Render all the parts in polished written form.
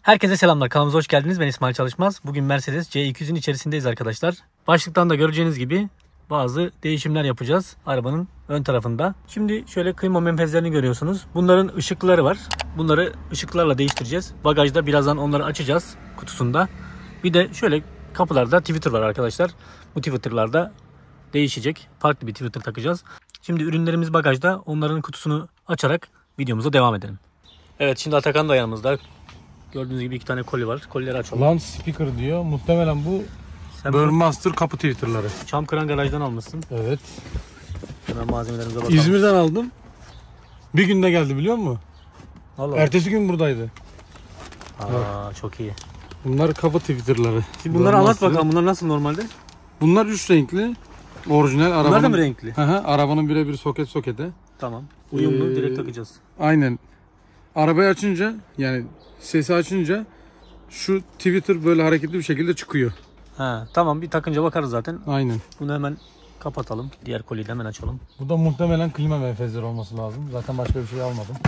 Herkese selamlar. Kanalımıza hoş geldiniz. Ben İsmail Çalışmaz. Bugün Mercedes C200'ün içerisindeyiz arkadaşlar. Başlıktan da göreceğiniz gibi bazı değişimler yapacağız arabanın ön tarafında. Şimdi şöyle klima menfezlerini görüyorsunuz. Bunların ışıkları var. Bunları ışıklarla değiştireceğiz. Bagajda birazdan onları açacağız kutusunda. Bir de şöyle kapılarda tweeter var arkadaşlar. Bu tweeterlarda değişecek. Farklı bir tweeter takacağız. Şimdi ürünlerimiz bagajda. Onların kutusunu açarak videomuza devam edelim. Evet, şimdi Atakan da yanımızda. Gördüğünüz gibi 2 tane koli var. Kolileri açalım. Lan speaker diyor. Muhtemelen bu Burmester kapı tweeterları. Çamkıran garajdan almışsın. Evet. Hemen malzemelerimize bakalım. İzmir'den aldım. Bir günde geldi biliyor musun? Allah. Ertesi gün buradaydı. Çok iyi. Bunlar kapı tweeterları. Şimdi bunları anlat bakalım. Bunlar nasıl normalde? Bunlar 3 renkli. Orijinal arabanın. Bunlar da mı renkli? Arabanın birebir sokete. Tamam. Uyumlu direkt takacağız. Aynen. Arabayı açınca, yani sesi açınca şu tweeter böyle hareketli bir şekilde çıkıyor. Tamam, bir takınca bakarız zaten. Aynen. Bunu hemen kapatalım. Diğer koliyi de hemen açalım. Bu da muhtemelen klima menfezleri olması lazım. Zaten başka bir şey almadım.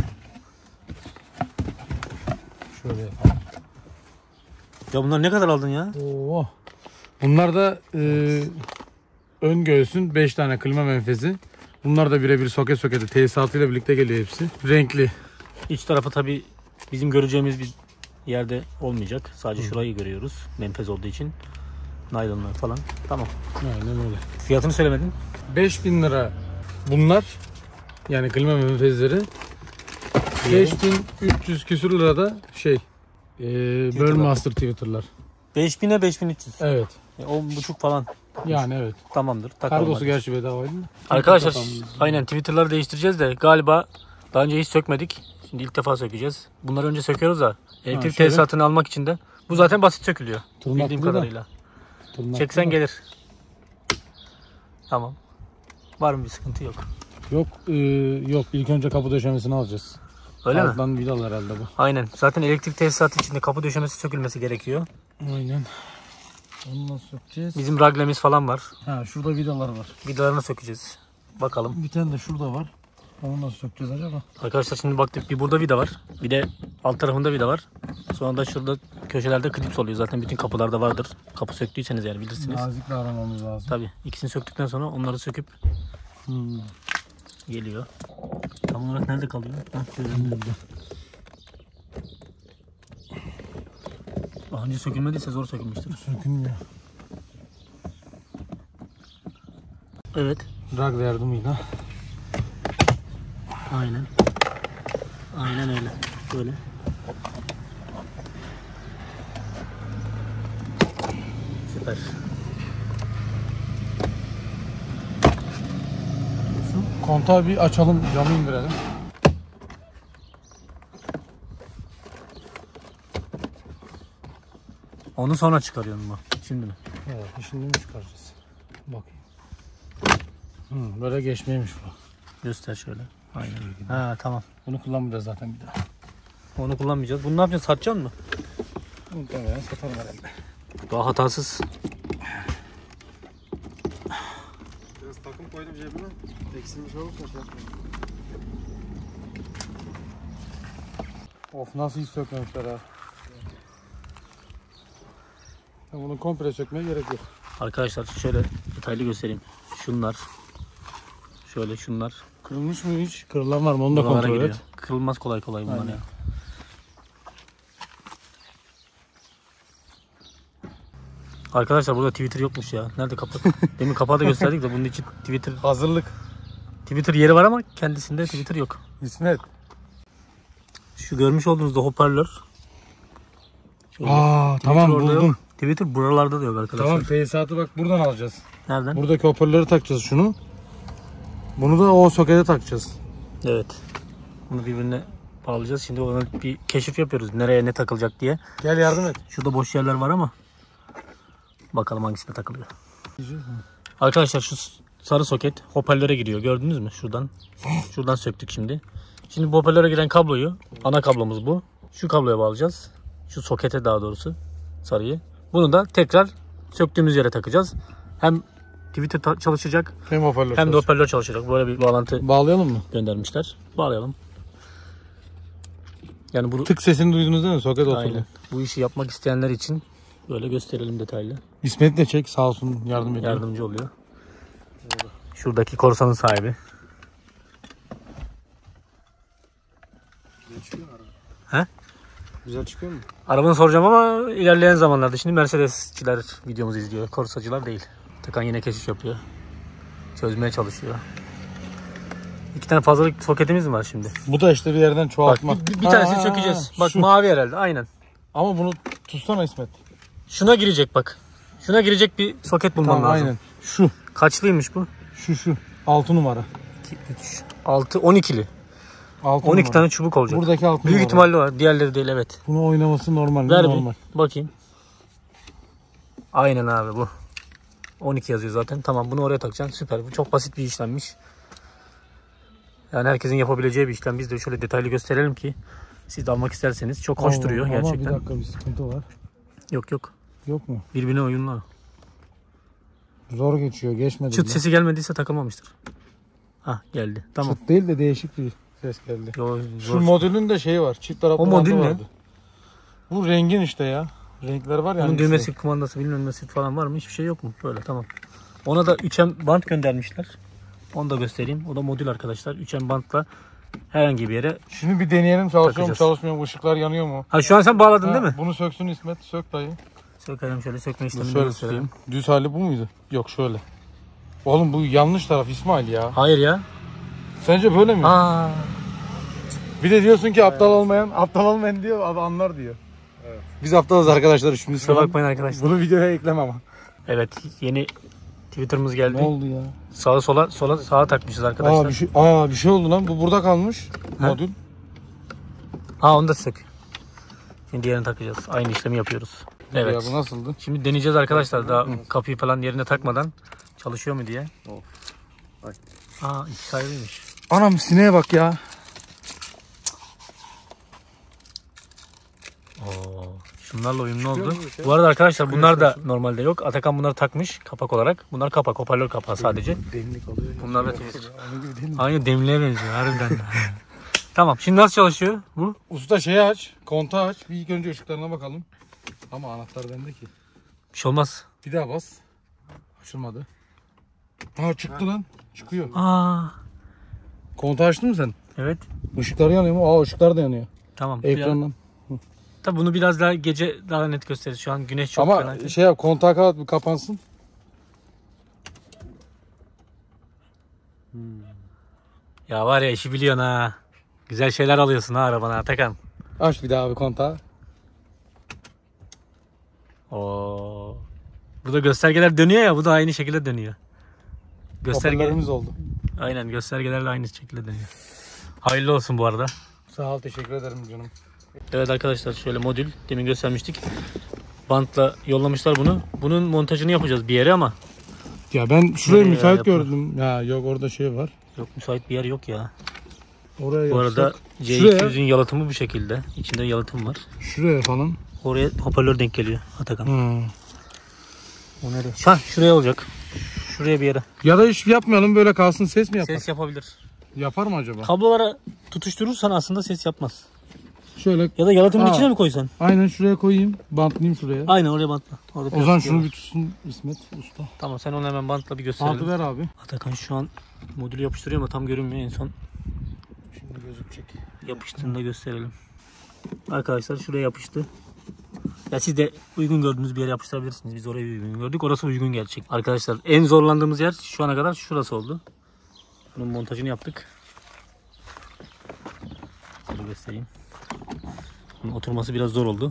Şöyle yapalım. Ya bunlar ne kadar aldın ya? Oo. Bunlar da ön göğsün 5 tane klima menfezi. Bunlar da birebir soketi tesisatıyla birlikte geliyor hepsi. Renkli. İç tarafı tabi bizim göreceğimiz bir yerde olmayacak. Sadece şurayı görüyoruz. Menfez olduğu için. Naylonlar falan. Tamam. Aynen öyle. Fiyatını söylemedin. 5.000 lira bunlar. Yani klima menfezleri. 5.300 küsür lira da Burmester tweeterlar. 5000'e 5300. Evet. 10.5 falan. Yani evet. Tamamdır. Takalım. Kargosu gerçi bedavaydı. Arkadaşlar aynen Twitter'ları değiştireceğiz de galiba daha önce hiç sökmedik. Şimdi ilk defa sökeceğiz. Bunları önce söküyoruz da elektrik tesisatını almak için de. Bu zaten basit sökülüyor. Bildiğim kadarıyla. Çeksen gelir. Tamam. Var mı bir sıkıntı? Yok. Yok. İlk önce kapı döşemesini alacağız. Öyle mi? Alttan vidalı herhalde bu. Aynen. Zaten elektrik tesisatı içinde kapı döşemesi sökülmesi gerekiyor. Aynen. Onu nasıl sökeceğiz? Bizim raglemiz falan var. Şurada vidalar var. Vidalarını sökeceğiz. Bakalım. Bir tane de şurada var. Onu nasıl sökeceğiz acaba? Arkadaşlar şimdi baktık, bir burada vida var. Bir de alt tarafında vida var. Sonra da şurada köşelerde klips oluyor. Zaten bütün kapılarda vardır. Kapı söktüyseniz yani bilirsiniz. Nazikle aramamız lazım. Tabii. İkisini söktükten sonra onları söküp geliyor. Tam olarak nerede kalıyor? Burada. Daha önce sökülmediyse zor sökülmüştür. Sökülmüyor. Evet. Ragla yardımıyla. Aynen. Aynen öyle. Böyle. Süper. Şu kontağı bir açalım, camı indirelim. Onu sonra çıkarıyorum mu? Şimdi mi? Evet, şimdi mi çıkaracağız? Bakayım. Böyle geçmeymiş bu. Göster şöyle. Aynen. Tamam. Bunu kullanmayacağız zaten bir daha. Onu kullanmayacağız. Bunu ne yapacaksın? Satacaksın mı? Muhtemelen satarım herhalde. Daha hatasız. Biraz takım koydum cebime. Eksilmiş olursa şey yapmayayım. Of, nasıl hiç sökmemişler ha. Bunu komple sökmeye gerek yok. Arkadaşlar şöyle detaylı göstereyim. Şunlar. Şöyle şunlar. Kırılmış mı hiç? Kırılan var mı? Onu da Buralara kontrol giriyor. et. Kırılmaz kolay kolay bunlar. Aynen. Ya. Arkadaşlar burada Twitter yokmuş ya. Nerede kapat? Demin kapağı da gösterdik de bunun için Hazırlık. Twitter yeri var ama kendisinde Twitter yok. İsmet. Şu görmüş olduğunuz da hoparlör. Şöyle. Tamam orada buldum. yok. Twitter buralarda da yok arkadaşlar. Tamam, tesisatı bak buradan alacağız. Nereden? Buradaki hoparlörü takacağız şunu. Bunu da o sokete takacağız. Evet. Bunu birbirine bağlayacağız. Şimdi ona bir keşif yapıyoruz. Nereye ne takılacak diye. Gel yardım et. Şurada boş yerler var ama bakalım hangisine takılıyor. Arkadaşlar şu sarı soket hoparlöre giriyor. Gördünüz mü? Şuradan söktük şimdi. Şimdi bu hoparlöre giren kabloyu, ana kablomuz bu. Şu kabloya bağlayacağız. Şu sokete daha doğrusu sarıyı. Bunu da tekrar söktüğümüz yere takacağız. Hem Twitter çalışacak Hem hoparlör hem de hoparlör çalışacak. Böyle bir bağlantı bağlayalım mı? göndermişler. Bağlayalım. Yani bu Tık sesini duydunuz değil mi? Soket oturdu. aynen. Bu işi yapmak isteyenler için böyle gösterelim detaylı. İsmet de çek sağ olsun yardım ediyor. Yardımcı oluyor. Şuradaki korsanın sahibi. He? Güzel çıkıyor mu? Arabanı soracağım ama ilerleyen zamanlarda. Şimdi Mercedesçiler videomuzu izliyor. Korsacılar değil. Atakan yine keşif yapıyor. Çözmeye çalışıyor. 2 tane fazlalık soketimiz mi var şimdi? Bu da işte bir yerden Bak çoğaltmak. bir tanesini sökeceğiz. Bak şu. mavi herhalde aynen. Ama bunu tutsana İsmet. Şuna girecek bak. Şuna girecek bir soket bulman Tamam, lazım. aynen. Şu. Kaçlıymış bu? Şu. 6 numara. 2, 3, 6, 12'li. 6 12 numara. tane çubuk olacak. Buradaki 6 Büyük numara. ihtimalle var. Diğerleri değil evet. Bunu oynaması normal. Ver Normal. bir bakayım. Aynen abi bu. 12 yazıyor zaten. Tamam bunu oraya takacaksın. Süper. Bu çok basit bir işlemmiş. Yani herkesin yapabileceği bir işlem. Biz de şöyle detaylı gösterelim ki siz de almak isterseniz. Çok hoş duruyor gerçekten. Ama bir dakika bir sıkıntı var. Yok yok. Yok mu? Birbirine uyumlu. Zor geçiyor. Geçmedi. Çıt bile. sesi gelmediyse takılmamıştır. Hah geldi. Tamam. Çıt değil de değişik bir ses geldi. Yo, Şu zor. modülün de şeyi var. Çift taraflı O modül bandı ne? vardı. Bu rengin işte ya. Renkler var ya. Bunun düğmesi, kumandası, bilmem nesi falan var mı? Hiçbir şey yok mu? Böyle tamam. Ona da 3M bant göndermişler. Onu da göstereyim. O da modül arkadaşlar. 3M bantla herhangi bir yere. Şunu bir deneyelim. Çalışıyor mu Takacağız. çalışmıyor mu? Işıklar yanıyor mu? Ha şu an sen bağladın Ha, değil mi? Bunu söksün İsmet. Sök dayı. Sökelim şöyle sökme işlemini Şöyle gösterelim. tutayım. Düz hali bu muydu? Yok şöyle. Oğlum bu yanlış taraf İsmail ya. Hayır ya. Sence böyle mi? Aa. Bir de diyorsun ki aptal olmayan diyor abi anlar diyor. Evet. Biz aptalız arkadaşlar şimdi. Kusura bakmayın arkadaşlar. Bunu videoya ekleme ama. Evet yeni Twitter'ımız geldi. Ne oldu ya? Sağa sola sağa takmışız arkadaşlar. Bir şey oldu lan. Bu burada kalmış. Modül. Onu da sök. Şimdi diğerini takacağız. Aynı işlemi yapıyoruz. Evet. Ya bu nasıldı? Şimdi deneyeceğiz arkadaşlar daha kapıyı falan yerine takmadan çalışıyor mu diye. İki ayrıymış. Anam sineğe bak ya. Şunlarla uyumlu oldu. Bu arada arkadaşlar bunlar da normalde yok. Atakan bunları takmış kapak olarak. Bunlar kapak, hoparlör kapağı sadece. Demlik alıyor. Bunlar da temiz. Onun gibi değil mi? Aynı demliğe benziyor harbiden. Tamam şimdi nasıl çalışıyor bu? Usta şeyi aç. Kontağı aç. Bir ilk önce ışıklarına bakalım. Ama anahtar bende ki. Bir şey olmaz. Bir daha bas. Açılmadı. Çıktı lan. Çıkıyor. Kontağı açtın mı sen? Evet. Işıklar yanıyor mu? Işıklar da yanıyor. Tamam. Ekrandan. Tabii bunu biraz daha gece daha net gösterir. Şu an güneş çok Ama fena. şey yap, kontağı kapat bir kapansın. Ya var ya işi biliyorsun ha. Güzel şeyler alıyorsun ha arabana Atakan. Aç bir daha abi kontağı. Burada göstergeler dönüyor ya, bu da aynı şekilde dönüyor. Hoparlörümüz oldu. Aynen göstergelerle aynı şekilde dönüyor. Hayırlı olsun bu arada. Sağ ol, teşekkür ederim canım. Evet arkadaşlar şöyle modül demin göstermiştik. Bantla yollamışlar bunu. Bunun montajını yapacağız bir yere ama. Ya ben şurayı Nereye müsait yapma. gördüm. Ya yok orada şey var. Yok müsait bir yer yok ya. Oraya Bu arada yapsak. C200'ün yalıtımı bu şekilde. İçinde yalıtım var. Şuraya falan. Oraya hoparlör denk geliyor Atakan. O nereye? Şuraya olacak. Şuraya bir yere. Ya da hiç yapmayalım, böyle kalsın, ses mi yapar? Ses yapabilir. Yapar mı acaba? Kablolara tutuşturursan aslında ses yapmaz. Şöyle. Ya da yalıtımın Aa. içine mi koysan? Aynen şuraya koyayım. Bantlayayım şuraya. Aynen oraya bantla. Orada O zaman plastik şunu var. bir tutsun İsmet Usta. Tamam sen onu hemen bantla bir gösterelim. Bantı ver abi. Atakan şu an modülü yapıştırıyor ama tam görünmüyor, en son Şimdi gözükecek. yapıştığında gösterelim. Arkadaşlar şuraya yapıştı. Ya siz de uygun gördüğünüz bir yere yapıştırabilirsiniz. Biz oraya uygun gördük. Orası uygun gelecek. Arkadaşlar en zorlandığımız yer şu ana kadar şurası oldu. Bunun montajını yaptık. Şöyle göstereyim. Bunun oturması biraz zor oldu.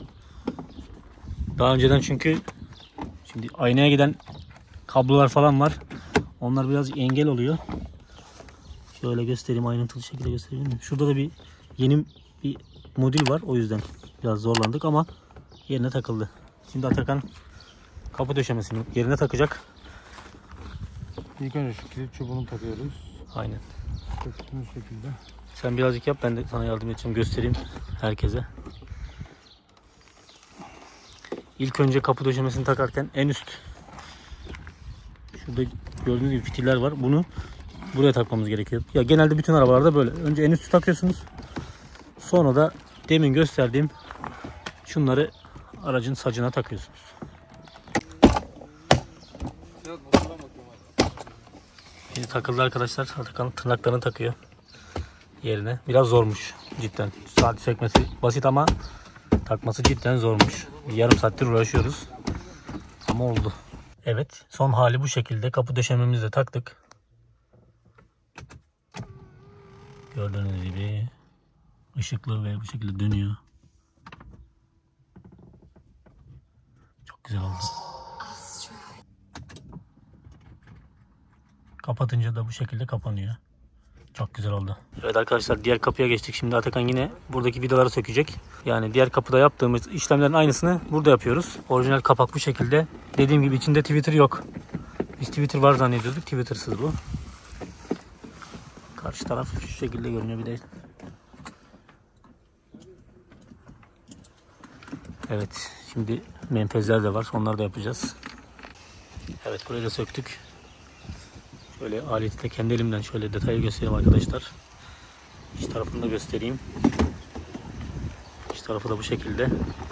Daha önceden çünkü şimdi aynaya giden kablolar falan var. Onlar biraz engel oluyor. Şöyle göstereyim, ayrıntılı şekilde göstereyim mi? Şurada da bir yeni bir modül var. O yüzden biraz zorlandık ama yerine takıldı. Şimdi Atakan kapı döşemesini yerine takacak. İlk önce şu kilit çubuğunu takıyoruz. Aynen. Söktüğümüz şekilde. Sen birazcık yap, ben de sana yardım edeceğim. Göstereyim herkese. İlk önce kapı döşemesini takarken en üst, şurada gördüğünüz gibi fitiller var. Bunu buraya takmamız gerekiyor. Ya genelde bütün arabalarda böyle. Önce en üstü takıyorsunuz. Sonra da demin gösterdiğim şunları aracın sacına takıyorsunuz. Şimdi takıldı arkadaşlar. Atakan tırnaklarını takıyor yerine. Biraz zormuş cidden. Saat sökmesi basit ama takması cidden zormuş. Yarım saattir uğraşıyoruz. Ama oldu. Evet, son hali bu şekilde. Kapı döşememizi de taktık. Gördüğünüz gibi ışıklı ve bu şekilde dönüyor. Çok güzel oldu. Kapatınca da bu şekilde kapanıyor. Çok güzel oldu. Evet arkadaşlar, diğer kapıya geçtik. Şimdi Atakan yine buradaki vidaları sökecek. Yani diğer kapıda yaptığımız işlemlerin aynısını burada yapıyoruz. Orijinal kapak bu şekilde. Dediğim gibi içinde Twitter yok. Biz Twitter var zannediyorduk. Twitter'sız bu. Karşı taraf şu şekilde görünüyor bir de. Evet, şimdi menfezler de var. Onları da yapacağız. Evet, burayı da söktük. Şöyle aleti de kendi elimden şöyle detaylı göstereyim arkadaşlar. İç tarafını da göstereyim. İç tarafı da bu şekilde.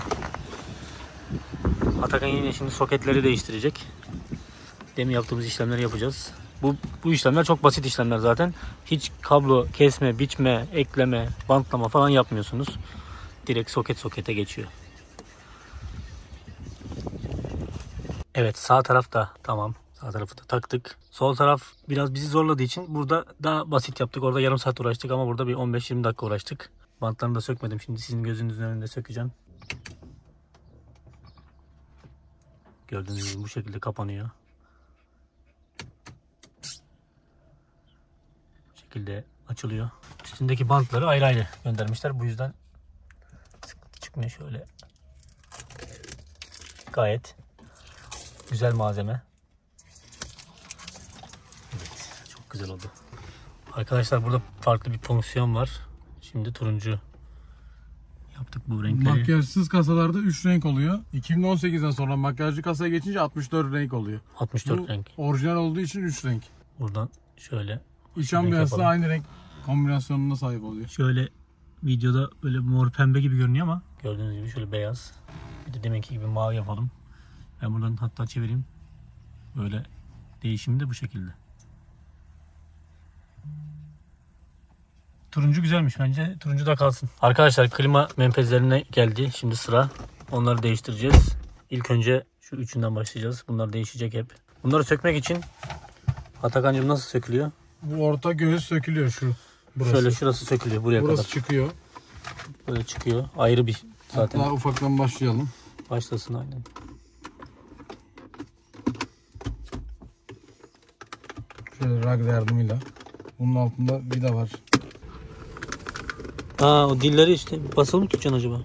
Atakan yine şimdi soketleri değiştirecek. Demin yaptığımız işlemleri yapacağız. Bu işlemler çok basit işlemler zaten. Hiç kablo kesme, biçme, ekleme, bantlama falan yapmıyorsunuz. Direkt sokete geçiyor. Evet, sağ taraf da tamam. Sağ tarafı da taktık. Sol taraf biraz bizi zorladığı için burada daha basit yaptık. Orada yarım saat uğraştık ama burada bir 15-20 dakika uğraştık. Bantlarını da sökmedim. Şimdi sizin gözünüzün önünde sökeceğim. Gördüğünüz gibi bu şekilde kapanıyor. Bu şekilde açılıyor. Üstündeki bantları ayrı ayrı göndermişler. Bu yüzden sıkıntı çıkmıyor şöyle. Gayet güzel malzeme. Evet, çok güzel oldu. Arkadaşlar burada farklı bir fonksiyon var. Şimdi turuncu yaptık bu renkleri. Makyajsız kasalarda 3 renk oluyor. 2018'den sonra makyajlı kasaya geçince 64 renk oluyor. 64 bu renk. Orijinal olduğu için 3 renk. Buradan şöyle İç ambiyansı da aynı renk kombinasyonuna sahip oluyor. şöyle videoda böyle mor pembe gibi görünüyor ama gördüğünüz gibi şöyle beyaz. Bir de deminki gibi mavi yapalım. Ben buradan hatta çevireyim. Böyle değişimi de bu şekilde. Turuncu güzelmiş bence. Turuncu da kalsın. Arkadaşlar klima menfezlerine geldi. Şimdi sıra. Onları değiştireceğiz. İlk önce şu üçünden başlayacağız. Bunlar değişecek hep. Bunları sökmek için Atakan'cığım nasıl sökülüyor? Bu orta göğüs sökülüyor şu. Burası. Şöyle şurası sökülüyor buraya Burası kadar. çıkıyor. Böyle çıkıyor. Ayrı bir zaten. Daha ufaktan başlayalım. Başlasın aynen. Şöyle ragla yardımıyla. Bunun altında vida var. Aa, o dilleri işte basılı mı tutacaksın acaba?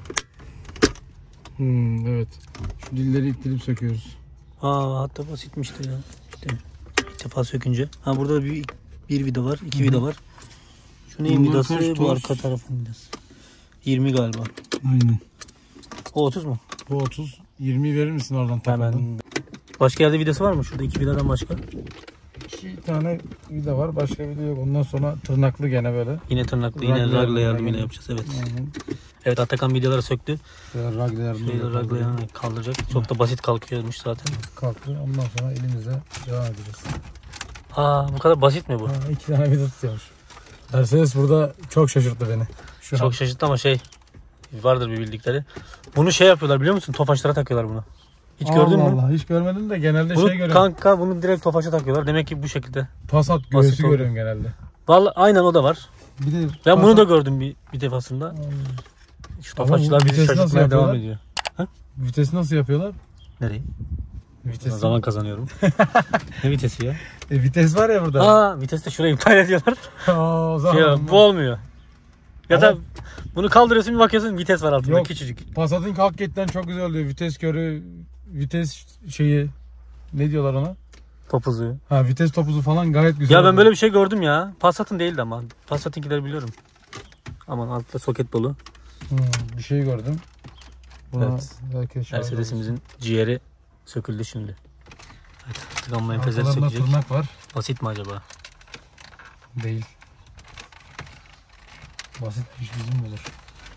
Evet. Şu dilleri ittirip söküyoruz. Aa, hatta basitmişti ya. İşte ilk defa sökünce. Ha, burada da bir vida var, iki vida var. Şu neyin Bunlar vidası? kaç Bu toz? arka tarafın vidası. 20 galiba. Aynen. O 30 mu? Bu 30. 20'yi verir misin oradan takıldan? Hemen. Başka yerde vidası var mı? Şurada iki vidadan başka. 2 tane vida var. Başka vida yok. Ondan sonra tırnaklı gene böyle. Yine tırnaklı, yine ragla yardımıyla yapacağız. Evet. Aynen. Evet, Atakan vidaları söktü. Şöyle ragla yardımıyla. Şöyle ragla yardımıyla kaldıracak. Çok da basit kalkıyormuş zaten. Kalktı. Ondan sonra elimizle devam edeceğiz. Aa, bu kadar basit mi bu? 2 tane vida tutuyormuş. Mercedes burada çok şaşırttı beni. Şu Çok şaşırttı ama vardır bir bildikleri. Bunu yapıyorlar biliyor musun? Tofaşlara takıyorlar bunu. Hiç gördün mü? Allah, hiç görmedim de genelde Bunu görüyorum. kanka bunu direkt tofaşa takıyorlar. Demek ki bu şekilde. Passat Basit göğsü oldu. görüyorum genelde. Vallahi aynen o da var. Bir de Ben bunu da gördüm bir defasında. Şu Ama tofaşçılar bu bizi vitesi nasıl şaşırtmaya devam yapıyorlar? ediyor. Vitesi nasıl yapıyorlar? Nereye? Vitesi. Zaman kazanıyorum. Ne vitesi ya? Vites var ya burada. Aa, viteste şurayı iptal ediyorlar. O zaman Bu olmuyor. Ya da bunu kaldırıyorsun bir bakıyorsun vites var altında Yok. küçücük. Passat'ın hakikaten çok güzel oluyor. Vites körü, vites ne diyorlar ona? Topuzu. Ha, vites topuzu falan gayet güzel. Ya ben oluyor. böyle bir şey gördüm ya. Passat'ın değildi ama. Passat'ınkileri biliyorum. Aman altta soket dolu. Bir şey gördüm. Buna Evet. belki şahit Mercedes'imizin ciğeri söküldü şimdi. Evet, tıkanma olursun. enfezleri Arkalarında sökecek. tırnak var. Basit mi acaba? Değil. Basit bir iş bizim olur.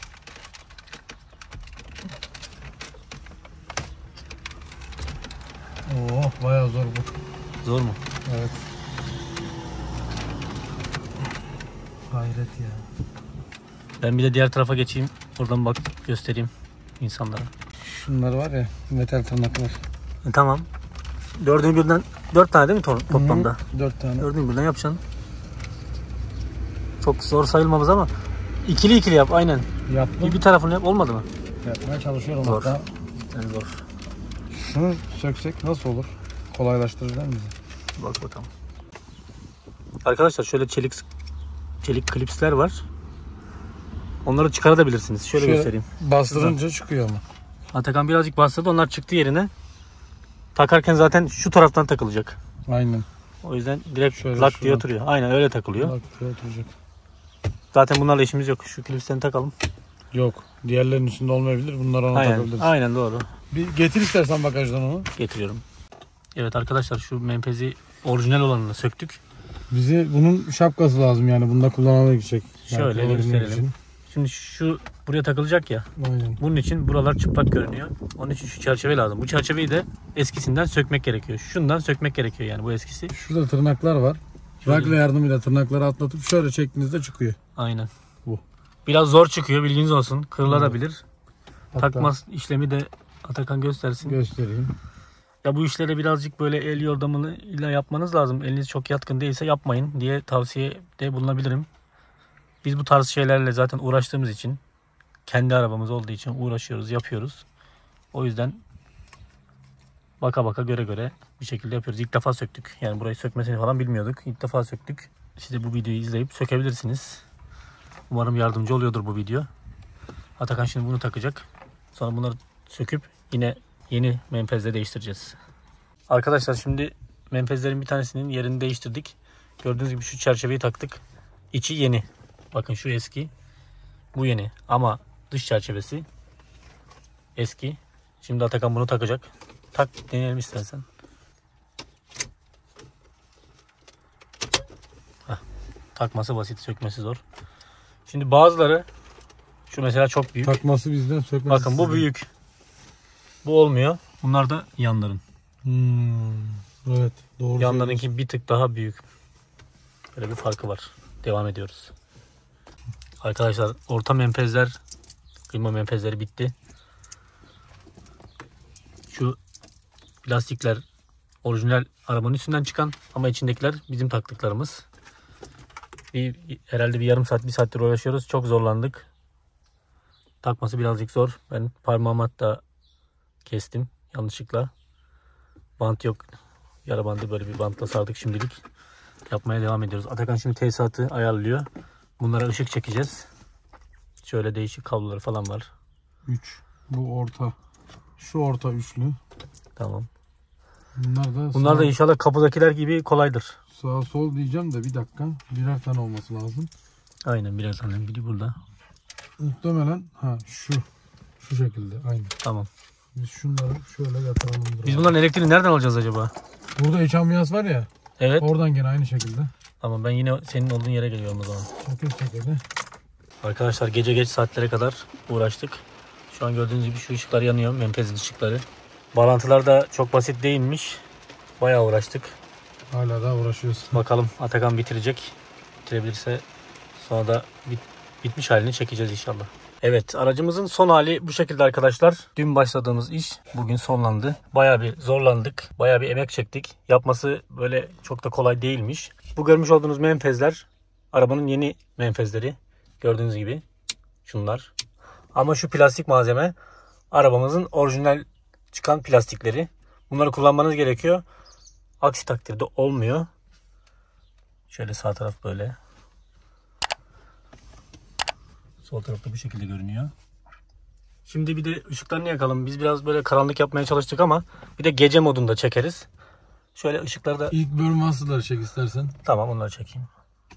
Oo, bayağı zor bu. Zor mu? Evet. Hayret ya. Ben bir de diğer tarafa geçeyim. Oradan bak göstereyim insanlara. Şunlar var ya, metal tırnaklar. Tamam. Dördünü birden 4 tane değil mi toplamda? 4 tane. Dördünü birden yapacaksın. Çok zor sayılmamız ama ikili yap aynen. Yaptım. Bir tarafını yap, olmadı mı? Yapmaya çalışıyorum Zor. hatta. Yani zor. Şunu söksek nasıl olur? Kolaylaştırır değil mi bizi? Bak bakalım. Arkadaşlar şöyle çelik klipsler var. Onları çıkarabilirsiniz. Şöyle göstereyim. Bastırınca çıkıyor ama. Atakan birazcık bastırdı. Onlar çıktı yerine. Takarken zaten şu taraftan takılacak. Aynen. O yüzden direkt Şöyle lak diye şuradan. oturuyor. Aynen öyle takılıyor. Bak şuraya oturacak. Zaten bunlarla işimiz yok. Şu klipslerini takalım. Yok. Diğerlerinin üstünde olmayabilir. Bunları ona Aynen. takabiliriz. Aynen doğru. Bir getir istersen bagajdan onu. Getiriyorum. Evet arkadaşlar şu menfezi orijinal olanını söktük. Bize bunun şapkası lazım yani. Bunda kullanmaya gidecek. Şöyle gösterelim. Şimdi şu buraya takılacak ya. Aynen. Bunun için buralar çıplak görünüyor. Onun için şu çerçeve lazım. Bu çerçeveyi de eskisinden sökmek gerekiyor. Şundan sökmek gerekiyor yani bu eskisi. Şurada tırnaklar var. Rakla yardımıyla tırnakları atlatıp şöyle çektiğinizde çıkıyor. Aynen. Bu. Biraz zor çıkıyor, bilginiz olsun. Kırılabilir. Hatta Takma işlemi de Atakan göstersin. göstereyim. Ya bu işlere birazcık böyle el yordamıyla yapmanız lazım. Eliniz çok yatkın değilse yapmayın diye tavsiyede bulunabilirim. Biz bu tarz şeylerle zaten uğraştığımız için, kendi arabamız olduğu için uğraşıyoruz, yapıyoruz. O yüzden baka baka göre bir şekilde yapıyoruz. İlk defa söktük. Yani burayı sökmesini falan bilmiyorduk. İlk defa söktük. Siz de bu videoyu izleyip sökebilirsiniz. Umarım yardımcı oluyordur bu video. Atakan şimdi bunu takacak. Sonra bunları söküp yine yeni menfezle değiştireceğiz. Arkadaşlar şimdi menfezlerin bir tanesinin yerini değiştirdik. Gördüğünüz gibi şu çerçeveyi taktık. İçi yeni. Bakın şu eski. Bu yeni. Ama dış çerçevesi eski. Şimdi Atakan bunu takacak. Tak, deneyelim istersen. Heh, takması basit, sökmesi zor. Şimdi bazıları, şu mesela çok büyük. Takması bizden, sökmesi. Bakın bu sizden. büyük. Bu olmuyor. Bunlar da yanların. Evet, doğru. Yanlarınki bir tık daha büyük. Böyle bir farkı var. Devam ediyoruz. Arkadaşlar orta menfezler, kıyma menfezleri bitti. Şu plastikler orijinal arabanın üstünden çıkan ama içindekiler bizim taktıklarımız. Herhalde bir yarım saat, bir saattir uğraşıyoruz. Çok zorlandık. Takması birazcık zor. Ben parmağımı hatta kestim yanlışlıkla. Bant yok. Yara bandı böyle bir bantla sardık şimdilik. Yapmaya devam ediyoruz. Atakan şimdi tesisatı ayarlıyor. Bunlara ışık çekeceğiz. Şöyle değişik kabloları falan var. 3. Bu orta. Şu orta üçlü. Tamam. Bunlar da inşallah kapıdakiler gibi kolaydır. sağ sol diyeceğim de bir dakika. Birer tane olması lazım. Aynen birer tane. Biri burada. Muhtemelen şu şekilde aynı. Tamam. Biz şunları şöyle yatıralım. Biz bunların elektriğini nereden alacağız acaba? Burada iç ambiyans var ya. Evet. Oradan gene aynı şekilde. Tamam, ben yine senin olduğun yere geliyorum o zaman. Şekilde. Arkadaşlar gece geç saatlere kadar uğraştık. Şu an gördüğünüz gibi şu ışıklar yanıyor. Menfezin ışıkları. Bağlantılar da çok basit değilmiş. Bayağı uğraştık. Hala da uğraşıyoruz. Bakalım Atakan bitirecek. Bitirebilirse sonra da bitmiş halini çekeceğiz inşallah. Evet, aracımızın son hali bu şekilde arkadaşlar. Dün başladığımız iş bugün sonlandı. Bayağı bir zorlandık. Bayağı bir emek çektik. Yapması böyle çok da kolay değilmiş. Bu görmüş olduğunuz menfezler arabanın yeni menfezleri. Gördüğünüz gibi şunlar. Ama şu plastik malzeme arabamızın orijinal çıkan plastikleri. Bunları kullanmanız gerekiyor. Aksi takdirde olmuyor. Şöyle sağ taraf böyle. Sol tarafta bu şekilde görünüyor. Şimdi bir de ışıklarını yakalım. Biz biraz böyle karanlık yapmaya çalıştık ama bir de gece modunda çekeriz. Şöyle ışıkları da... İlk bölüm asılları çek istersen. Tamam, onları çekeyim.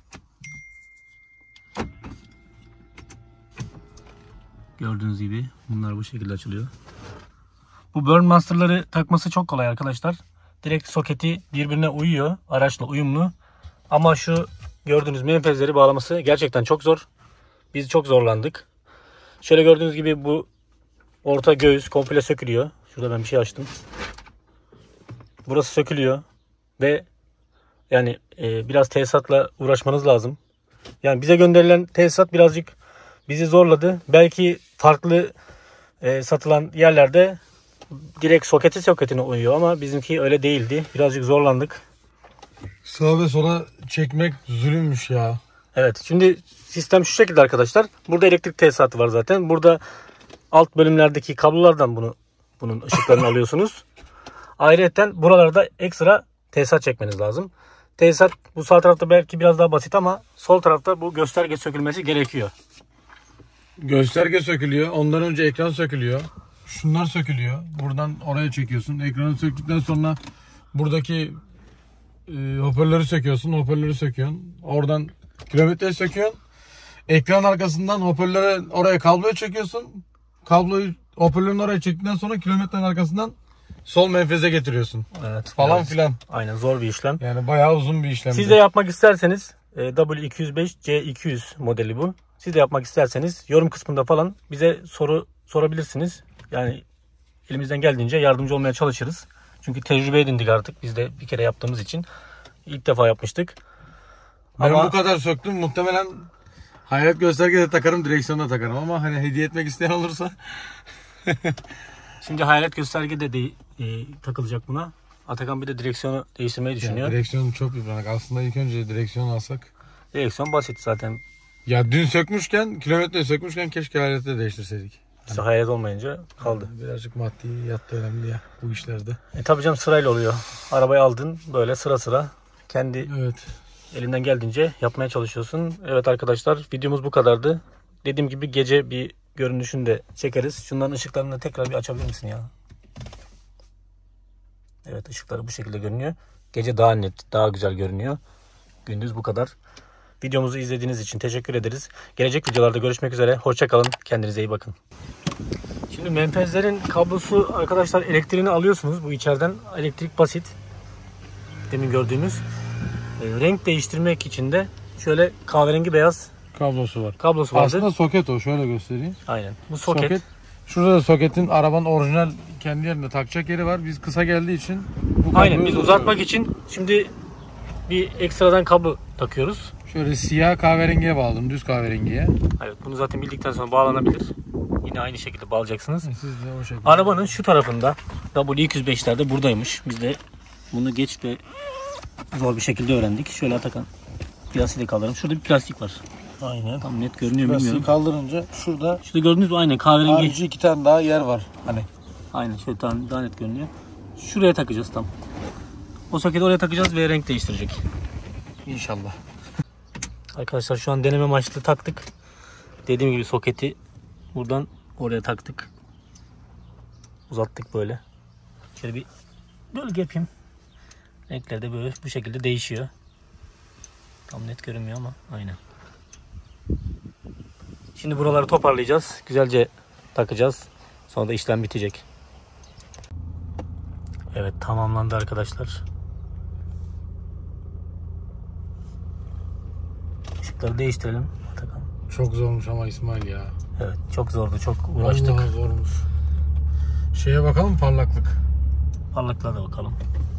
Gördüğünüz gibi bunlar bu şekilde açılıyor. Bu Burn Master'ları takması çok kolay arkadaşlar. Direkt soketi birbirine uyuyor. Araçla uyumlu. Ama şu gördüğünüz menfezleri bağlaması gerçekten çok zor. Biz çok zorlandık. Şöyle gördüğünüz gibi bu orta göğüs komple sökülüyor. Şurada ben bir şey açtım. Burası sökülüyor ve yani biraz tesisatla uğraşmanız lazım. Yani bize gönderilen tesisat birazcık bizi zorladı. Belki farklı satılan yerlerde direkt soketine uyuyor ama bizimki öyle değildi. Birazcık zorlandık. Sağa ve sola çekmek zulümmüş ya. Evet, şimdi sistem şu şekilde arkadaşlar. Burada elektrik tesisatı var zaten. Burada alt bölümlerdeki kablolardan bunun ışıklarını alıyorsunuz. Ayrıca buralarda ekstra tesisat çekmeniz lazım. Tesisat bu sağ tarafta belki biraz daha basit ama sol tarafta bu gösterge sökülmesi gerekiyor. Gösterge sökülüyor. Ondan önce ekran sökülüyor. Şunlar sökülüyor. Buradan oraya çekiyorsun. Ekranı söktükten sonra buradaki hoparlörü söküyorsun. Hoparlörü söküyorsun. Oradan kilometreyi söküyorsun. Ekran arkasından hoparlöre oraya kabloyu çekiyorsun. Kabloyu hoparlörün oraya çektikten sonra kilometrenin arkasından sol menfeze getiriyorsun. Evet. Falan filan. Aynen, zor bir işlem. Yani bayağı uzun bir işlem. Siz de yapmak isterseniz W205 C200 modeli bu. Siz de yapmak isterseniz yorum kısmında falan bize soru sorabilirsiniz. Yani elimizden geldiğince yardımcı olmaya çalışırız. Çünkü tecrübe edindik artık. Biz de bir kere yaptığımız için ilk defa yapmıştık. Ben Ama bu kadar söktüm. Muhtemelen hayat gösterge de takarım, direksiyonu da takarım ama hani hediye etmek isteyen olursa. şimdi hayalet gösterge de takılacak buna. Atakan bir de direksiyonu değiştirmeyi düşünüyor. Ya, direksiyonum çok yıpranak. Aslında ilk önce direksiyon alsak. Direksiyon basit zaten. Ya dün sökmüşken, kilometre sökmüşken keşke hayaleti de değiştirseydik. İşte hayalet olmayınca kaldı. Birazcık maddi yattı önemli ya bu işlerde. Tabii canım, sırayla oluyor. Arabayı aldın böyle sıra sıra kendi Evet. elinden geldiğince yapmaya çalışıyorsun. Evet arkadaşlar, videomuz bu kadardı. Dediğim gibi gece bir görünüşünü de çekeriz. Şunların ışıklarını da tekrar bir açabilir misin ya? Evet, ışıkları bu şekilde görünüyor. Gece daha net, daha güzel görünüyor. Gündüz bu kadar. Videomuzu izlediğiniz için teşekkür ederiz. Gelecek videolarda görüşmek üzere. Hoşça kalın. Kendinize iyi bakın. Şimdi menfezlerin kablosu arkadaşlar, elektriğini alıyorsunuz. Bu içeriden elektrik basit. Demin gördüğümüz. Renk değiştirmek için de şöyle kahverengi beyaz Kablosu var. kablosu vardır. Aslında soket o. Şöyle göstereyim. Aynen. Bu soket. Şurada da soketin arabanın orijinal kendi yerinde takacak yeri var. Biz kısa geldiği için bu Aynen. kabloyu Biz uzatmak için şimdi bir ekstradan kablo takıyoruz. şöyle siyah kahverengiye bağladım. Düz kahverengiye. Evet. Bunu zaten bildikten sonra bağlanabilir. Yine aynı şekilde bağlayacaksınız. Siz de o şekilde. Arabanın şu tarafında W205'lerde buradaymış. Biz de bunu geç ve zor bir şekilde öğrendik. Şöyle Atakan plastiği kaldıralım. Şurada bir plastik var. Aynen. Tam net görünüyor mu Plastiği bilmiyorum. kaldırınca şurada Şurada gördünüz mü? Aynen kahverengi. harici 2 tane daha yer var. Hani Aynen şöyle daha net görünüyor. Şuraya takacağız tam. O soketi oraya takacağız ve renk değiştirecek. inşallah. Arkadaşlar şu an deneme amaçlı taktık. Dediğim gibi soketi buradan oraya taktık. Uzattık böyle. Şöyle bir bölge yapayım. Renkler de böyle bu şekilde değişiyor. Tam net görünmüyor ama aynen. Şimdi buraları toparlayacağız. Güzelce takacağız. Sonra da işlem bitecek. Evet, tamamlandı arkadaşlar. Işıkları değiştirelim. Atakan. Çok zormuş ama İsmail ya. Evet, çok zordu. Çok uğraştık. Vallahi zormuş. Şeye bakalım, parlaklık. Parlaklığa da bakalım.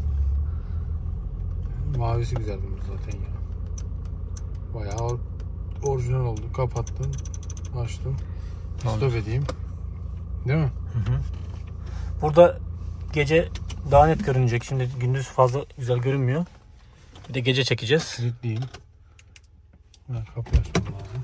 Mavisi güzel bunun zaten ya. Bayağı orijinal oldu. Kapattım. Açtım. Stop edeyim. Değil mi? Burada gece daha net görünecek. Şimdi gündüz fazla güzel görünmüyor. Bir de gece çekeceğiz. Kilitleyeyim. Ben kapıyı açmam lazım.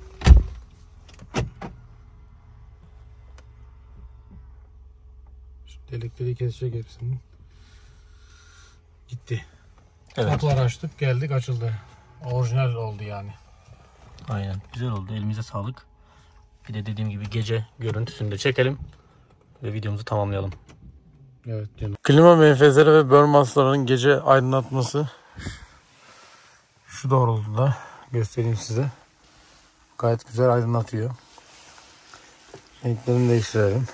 Şimdi elektriği kesecek hepsini. Gitti. Evet. Kapıları açtık, geldik, açıldı. Orijinal oldu yani. Aynen. Güzel oldu. Elimize sağlık. Bir de dediğim gibi gece görüntüsünü de çekelim. Ve videomuzu tamamlayalım. Evet canım. Klima menfezleri ve burnmasların gece aydınlatması şu doğrultuda göstereyim size. Gayet güzel aydınlatıyor. Renklerini değiştirelim.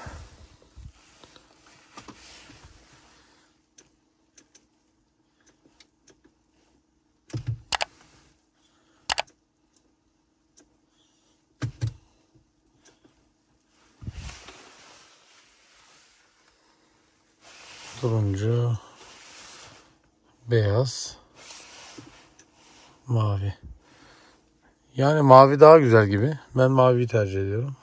turuncu, beyaz, mavi. Yani mavi daha güzel gibi. Ben maviyi tercih ediyorum.